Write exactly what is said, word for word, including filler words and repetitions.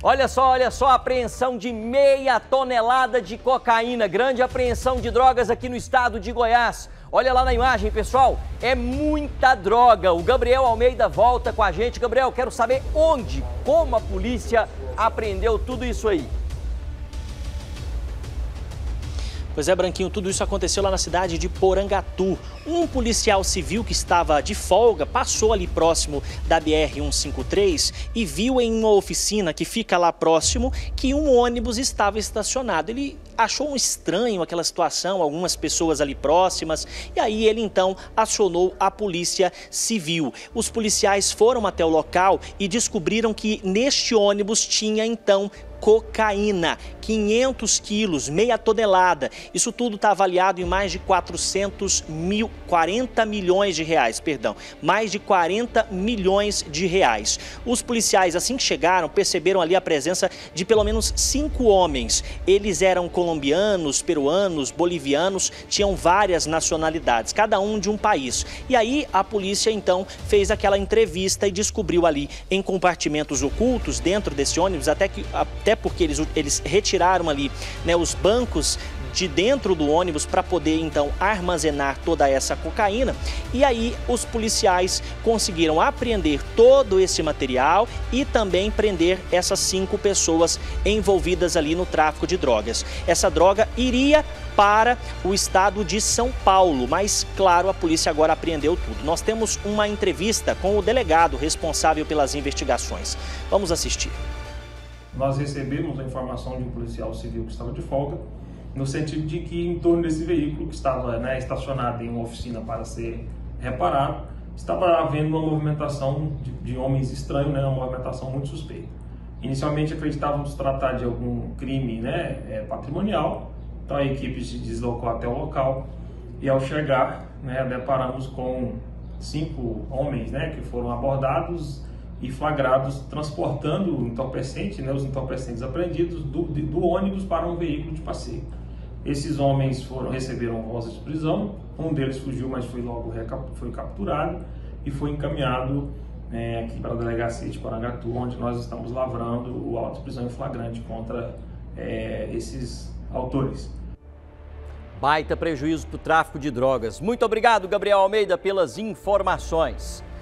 Olha só, olha só, apreensão de meia tonelada de cocaína, grande apreensão de drogas aqui no estado de Goiás. Olha lá na imagem, pessoal, é muita droga. O Gabriel Almeida volta com a gente. Gabriel, quero saber onde, como a polícia apreendeu tudo isso aí. Pois é, Branquinho, tudo isso aconteceu lá na cidade de Porangatu. Um policial civil que estava de folga passou ali próximo da B R cento e cinquenta e três e viu em uma oficina que fica lá próximo que um ônibus estava estacionado. Ele achou um estranho aquela situação, algumas pessoas ali próximas, e aí ele então acionou a polícia civil. Os policiais foram até o local e descobriram que neste ônibus tinha então cocaína, quinhentos quilos, meia tonelada. Isso tudo está avaliado em mais de quatrocentos mil, quarenta milhões de reais, perdão, mais de quarenta milhões de reais. Os policiais, assim que chegaram, perceberam ali a presença de pelo menos cinco homens. Eles eram colombianos, peruanos, bolivianos, tinham várias nacionalidades, cada um de um país. E aí a polícia então fez aquela entrevista e descobriu ali em compartimentos ocultos dentro desse ônibus, até que até porque eles, eles retiraram ali, né, os bancos de dentro do ônibus para poder então armazenar toda essa cocaína. E aí os policiais conseguiram apreender todo esse material e também prender essas cinco pessoas envolvidas ali no tráfico de drogas. Essa droga iria para o estado de São Paulo, mas claro, a polícia agora apreendeu tudo. Nós temos uma entrevista com o delegado responsável pelas investigações. Vamos assistir. Nós recebemos a informação de um policial civil que estava de folga, no sentido de que em torno desse veículo que estava, né, estacionado em uma oficina para ser reparado, estava havendo uma movimentação de, de homens estranhos, né, uma movimentação muito suspeita. Inicialmente acreditávamos tratar de algum crime, né, é, patrimonial, então a equipe se deslocou até o local e ao chegar, né, deparamos com cinco homens, né, que foram abordados e flagrados transportando o entorpecente, né, os entorpecentes apreendidos do, do ônibus para um veículo de passeio. Esses homens foram, receberam voz de prisão, um deles fugiu, mas foi logo foi capturado e foi encaminhado é, aqui para a delegacia de Porangatu, onde nós estamos lavrando o auto de prisão em flagrante contra é, esses autores. Baita prejuízo para o tráfico de drogas. Muito obrigado, Gabriel Almeida, pelas informações.